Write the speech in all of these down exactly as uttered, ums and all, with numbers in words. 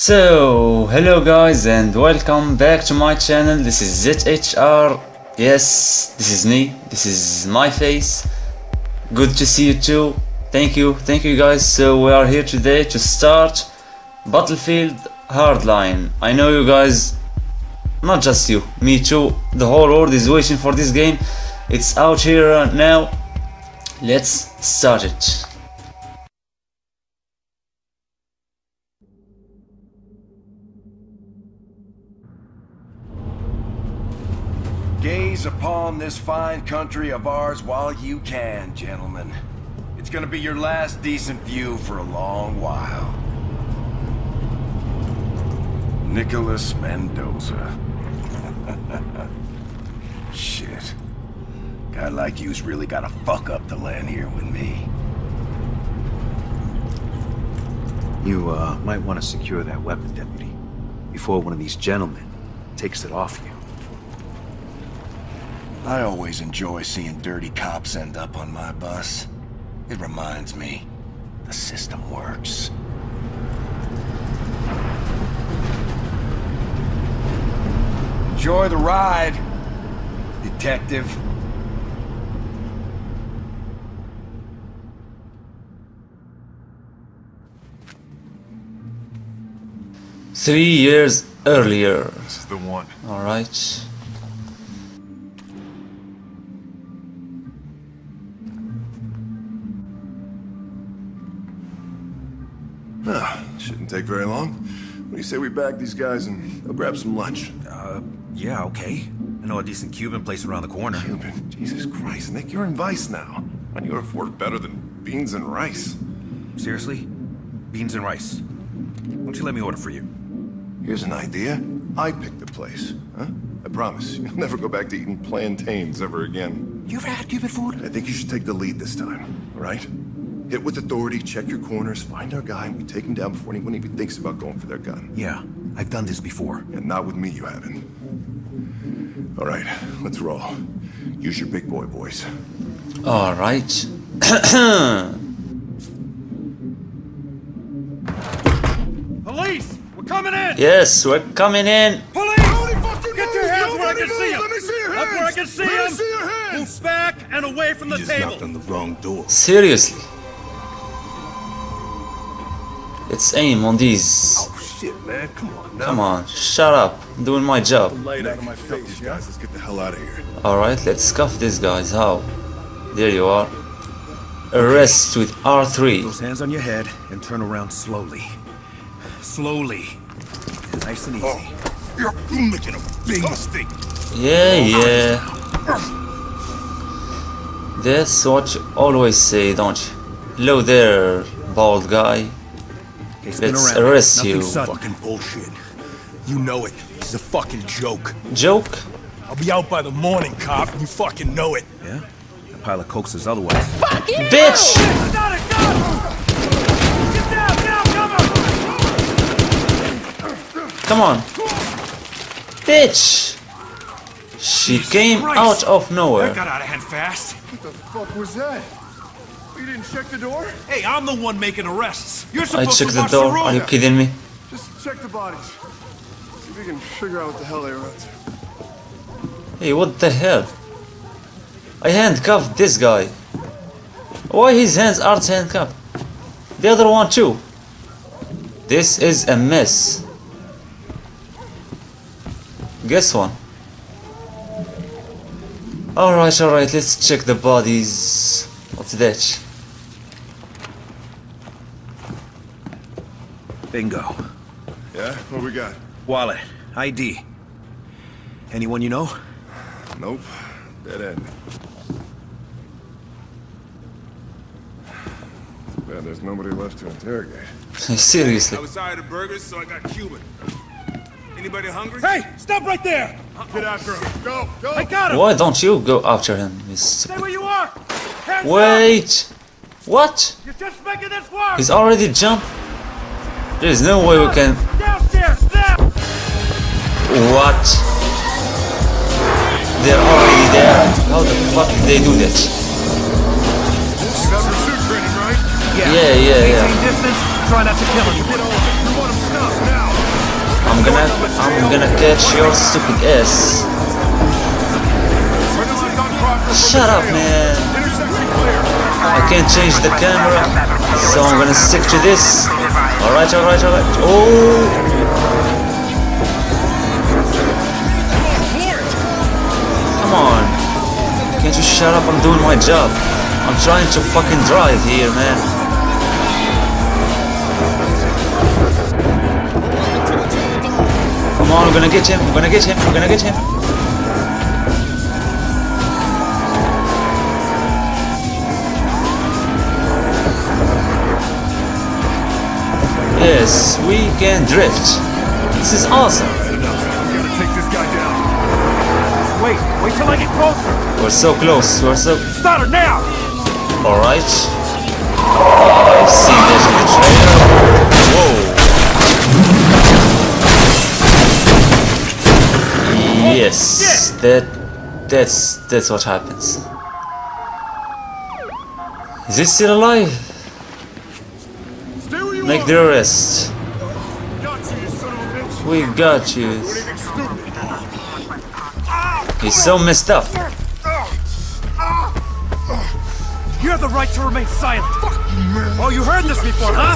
So, hello guys and welcome back to my channel. This is ZetEichAr. Yes, this is me. This is my face. Good to see you too. Thank you, thank you guys. So we are here today to start Battlefield Hardline. I know you guys, not just you, me too. The whole world is waiting for this game. It's out here now. Let's start it. Gaze upon this fine country of ours while you can, gentlemen. It's gonna be your last decent view for a long while. Nicholas Mendoza. Shit. Guy like you's really gotta fuck up to land here with me. You, uh, might want to secure that weapon, Deputy, before one of these gentlemen takes it off you. I always enjoy seeing dirty cops end up on my bus. It reminds me, the system works. Enjoy the ride, detective. Three years earlier. This is the one. All right. Ah, shouldn't take very long. What do you say we bag these guys and go grab some lunch? Uh, yeah, okay. I know a decent Cuban place around the corner. Cuban? Jesus Christ, Nick, you're in Vice now. Why do you afford better than beans and rice? Seriously? Beans and rice. Why don't you let me order for you? Here's an idea. I picked the place, huh? I promise, you'll never go back to eating plantains ever again. You ever had Cuban food? I think you should take the lead this time, all right? Hit with authority, check your corners, find our guy, and we take him down before anyone even thinks about going for their gun. Yeah, I've done this before. And not with me, you haven't. All right, let's roll. Use your big boy voice. All right. Police! We're coming in! Yes, we're coming in. Police! Get your hands where I can see them! Let me see your Up hands! where I can see Let me them! see your hands! Move back and away from the You just table! knocked on the wrong door. Seriously. Let's aim on these. Oh shit, man! Come on now. Come on, shut up. I'm doing my job. Light out of my face, these guys. Let's get the hell out of here. Alright, let's scuff these guys. How? There you are. Arrest with R three. Those hands on your head and turn around slowly. Slowly. Nice and easy. Oh, you're making a big mistake. Yeah, yeah. That's what you always say, don't you? Hello there, bald guy. Okay, spin Let's around. arrest Nothing you. sudden. Fucking bullshit. You know it. It's a fucking joke. Joke? I'll be out by the morning, cop. You fucking know it. Yeah? A pile of coke says otherwise. Bitch! Stop it! Go! Get down! Down! Cover! Come on. Bitch! She came Christ. out of That nowhere. got out of hand fast. What the fuck was that? You didn't check the door? Hey, I'm the one making arrests. You're I supposed checked to the watch door. the room. Are you kidding me? Just check the bodies. See if we can figure out what the hell they were up to. Hey, what the hell? I handcuffed this guy. Why his hands aren't handcuffed? The other one too. This is a mess. Guess one. Alright, alright, let's check the bodies. What's that? Bingo. Yeah? What we got? Wallet. I D. Anyone you know? Nope. Dead end. Too bad there's nobody left to interrogate. Seriously. I was tired of burgers, so I got Cuban. Anybody hungry? Hey, stop right there! Get after him. Go! Go! I got him! Why don't you go after him? You Stay stupid- where you are! Hands up! Wait! What? You're just making this work! He's already jumped? There's no way we can... Downstairs, now! What? They're already there. How the fuck did they do that? You got pursuit training, right? Yeah, yeah, yeah. Maintain distance, try not to kill him. Get over it. You want him stopped now. gonna, I'm gonna catch your stupid ass. Shut up, man. I can't change the camera, so I'm gonna stick to this. Alright, alright, alright. Oh! Come on. Can't you shut up? I'm doing my job. I'm trying to fucking drive here, man. Come on, I'm gonna get him. I'm gonna get him. I'm gonna get him. Yes, we can drift. This is awesome. Gotta take this guy down. Wait, wait till I get closer. We're so close. We're so. Start her now. All right. I've seen that in the trailer. Whoa. Yes, that that's that's what happens. Is he still alive? Make the arrest. We got you. He's so messed up. You have the right to remain silent. Oh, you heard this before, huh?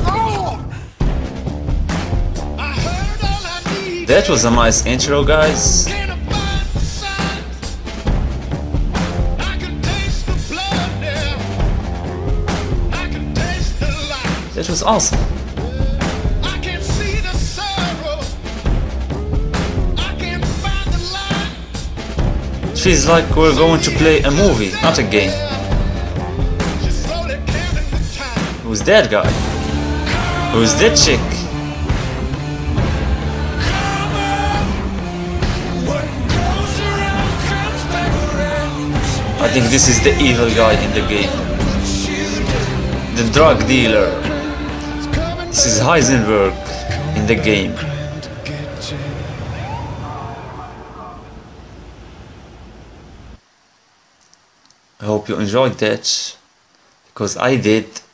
That was a nice intro, guys. That was awesome. Feels like we're going to play a movie, not a game. Who's that guy? Who's that chick? I think this is the evil guy in the game. The drug dealer. This is Heisenberg in the game. I hope you enjoyed that, because I did.